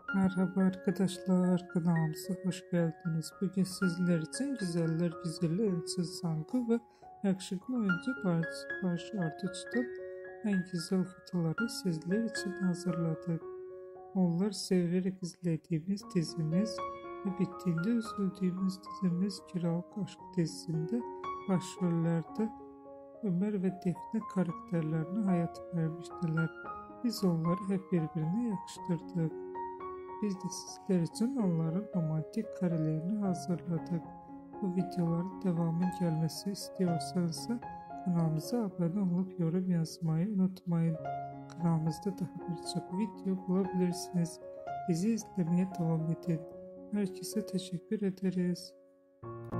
Merhaba arkadaşlar, kanalımıza hoş geldiniz. Bugün sizler için güzeller güzeli Elçin Sangu ve yakışıklı oyuncu Barış Arduç'tan en güzel fotoğrafları sizler için hazırladık. Onlar severek izlediğimiz dizimiz ve bittiğinde üzüldüğümüz dizimiz Kiralık Aşk dizisinde başrollerde Ömer ve Defne karakterlerine hayat vermiştiler. Biz onları hep birbirine yakıştırdık. Biz de sizler için onların romantik karelerini hazırladık. Bu videoların devamı gelmesi istiyorsanız kanalımıza abone olup yorum yazmayı unutmayın. Kanalımızda daha birçok video bulabilirsiniz. Bizi izlemeye devam edin. Herkese teşekkür ederiz.